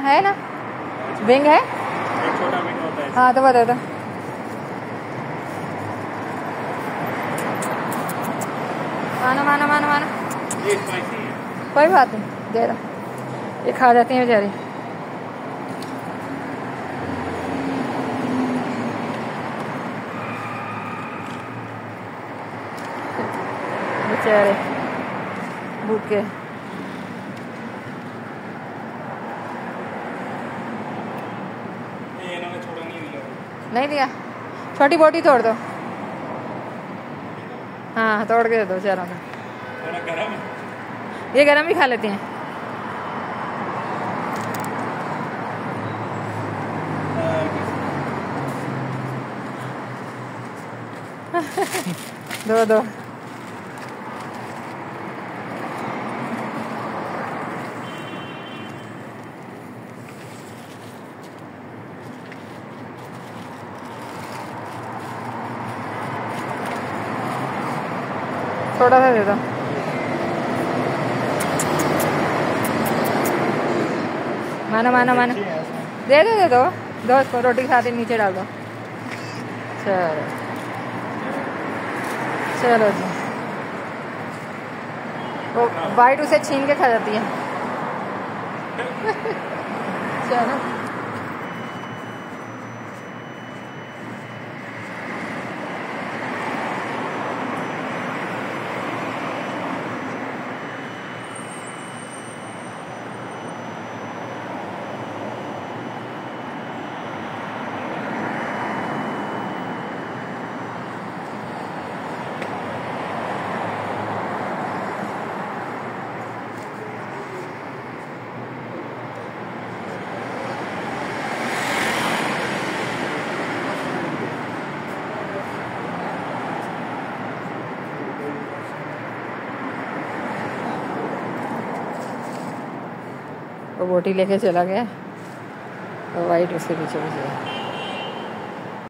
है ना, विंग है, एक छोटा विंग होता है। हाँ तो बता दो। मानो मानो मानो मानो, ये स्पाइसी है। कोई बात नहीं, दे दो, ये खा जाती हैं बेचारी। बेचारे भूखे। ये इन्होंने छोटा नहीं दिया। नहीं दिया, छोटी बोटी तोड़ दो। हाँ तोड़ के दे दो चारों को। थोड़ा गरम है। ये गरम भी खा लेती हैं। दो दो। थोड़ा सा दे दो। मानो मानो मानो, दे दो दे दो, दो इसको रोटी के साथ ही नीचे डाल दो। चलो चलो जी, वो वाइट उसे छीन के खा जाती है। चलो वो बोटी लेके चला गया और वाइट उसके पीछे पीछे।